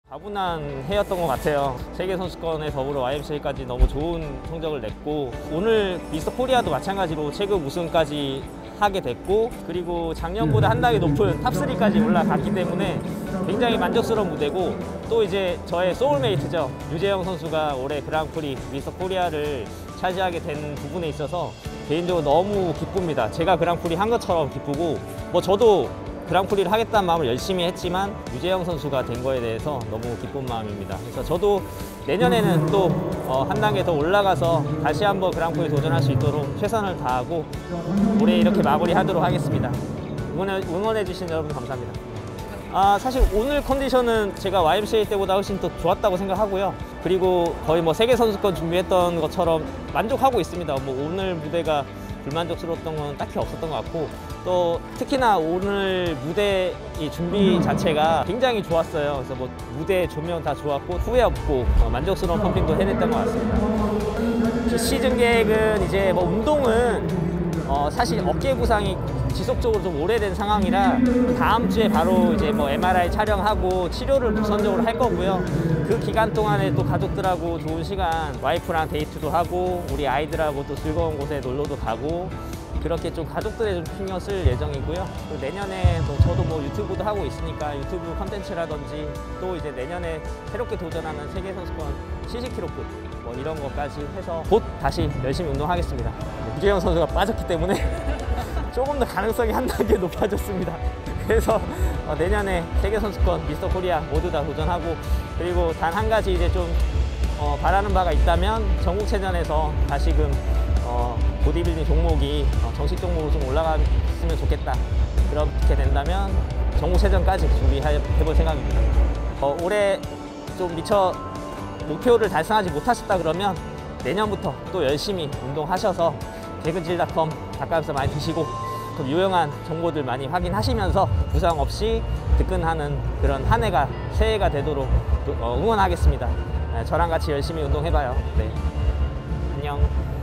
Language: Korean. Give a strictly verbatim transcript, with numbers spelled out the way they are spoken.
가분한 해였던 것 같아요. 세계선수권에 더불어 와이엠씨에이까지 너무 좋은 성적을 냈고, 오늘 미스터 코리아도 마찬가지로 체급 우승까지 하게 됐고, 그리고 작년보다 한 단계 높은 탑삼까지 올라갔기 때문에 굉장히 만족스러운 무대고, 또 이제 저의 소울메이트죠. 유재영 선수가 올해 그랑프리 미스터 코리아를 차지하게 된 부분에 있어서 개인적으로 너무 기쁩니다. 제가 그랑프리 한 것처럼 기쁘고, 뭐 저도 그랑프리를 하겠다는 마음을 열심히 했지만 유재영 선수가 된 거에 대해서 너무 기쁜 마음입니다. 그래서 저도 내년에는 또 한 단계 더 올라가서 다시 한번 그랑프리 도전할 수 있도록 최선을 다하고 올해 이렇게 마무리하도록 하겠습니다. 응원해, 응원해 주신 여러분 감사합니다. 아, 사실 오늘 컨디션은 제가 와이엠씨에이 때보다 훨씬 더 좋았다고 생각하고요. 그리고 거의 뭐 세계선수권 준비했던 것처럼 만족하고 있습니다. 뭐 오늘 무대가 불만족스러웠던 건 딱히 없었던 것 같고, 또 특히나 오늘 무대 이 준비 자체가 굉장히 좋았어요. 그래서 뭐 무대 조명 다 좋았고 후회 없고 어, 만족스러운 펌핑도 해냈던 것 같습니다. 시즌 계획은 이제 뭐 운동은 어, 사실 어깨 부상이 지속적으로 좀 오래된 상황이라 다음 주에 바로 이제 뭐 엠알아이 촬영하고 치료를 우선적으로 할 거고요. 그 기간 동안에 또 가족들하고 좋은 시간, 와이프랑 데이트도 하고 우리 아이들하고 또 즐거운 곳에 놀러도 가고, 그렇게 좀 가족들에 좀 신경 쓸 예정이고요. 또 내년에 또 저도 뭐 유튜브도 하고 있으니까 유튜브 컨텐츠라든지, 또 이제 내년에 새롭게 도전하는 세계선수권 칠십 킬로급 뭐 이런 것까지 해서 곧 다시 열심히 운동하겠습니다. 유재영 선수가 빠졌기 때문에 조금 더 가능성이 한 단계 높아졌습니다. 그래서 어, 내년에 세계선수권, 미스터 코리아 모두 다 도전하고, 그리고 단 한 가지 이제 좀 어, 바라는 바가 있다면 전국체전에서 다시금 어, 보디빌딩 종목이 어, 정식 종목으로 좀 올라갔으면 좋겠다. 그렇게 된다면 전국체전까지 준비해볼 생각입니다. 어, 올해 좀 미처 목표를 달성하지 못하셨다 그러면 내년부터 또 열심히 운동하셔서 개근질닷컴 닭가슴살 많이 드시고 또 유용한 정보들 많이 확인하시면서 부상 없이 득근하는 그런 한 해가 새해가 되도록 응원하겠습니다. 저랑 같이 열심히 운동해봐요. 네. 안녕.